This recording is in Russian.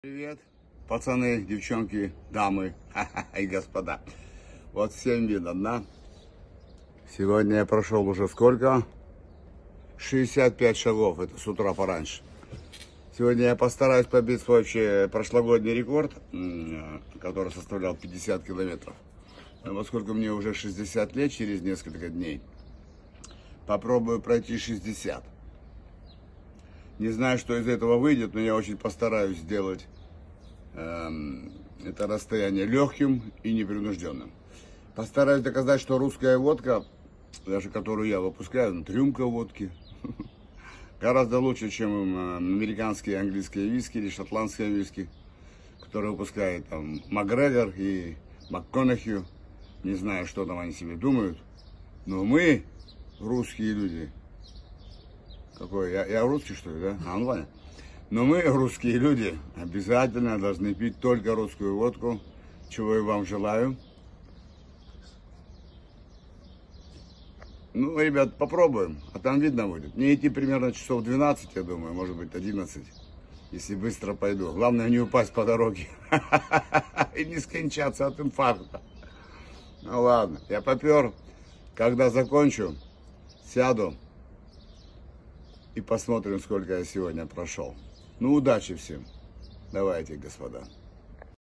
Привет, пацаны, девчонки, дамы и господа. Вот всем видно, да? Сегодня я прошел уже сколько? 65 шагов, это с утра пораньше. Сегодня я постараюсь побить свой вообще прошлогодний рекорд, который составлял 50 километров. Поскольку мне уже 60 лет, через несколько дней попробую пройти 60. Не знаю, что из этого выйдет, но я очень постараюсь сделать это расстояние легким и непринужденным. Постараюсь доказать, что русская водка, даже которую я выпускаю, рюмка водки, гораздо лучше, чем американские, английские виски или шотландские виски, которые выпускают там Макгрегор и МакКонахью. Не знаю, что там они себе думают, но мы, русские люди, какой, я русский, что ли, да? Ну ладно. Но мы, русские люди, обязательно должны пить только русскую водку, чего я вам желаю. Ну, ребят, попробуем, а там видно будет. Мне идти примерно часов 12, я думаю, может быть 11, если быстро пойду. Главное не упасть по дороге и не скончаться от инфаркта. Ну ладно, я попер. Когда закончу, сяду и посмотрим, сколько я сегодня прошел. Ну, удачи всем. Давайте, господа.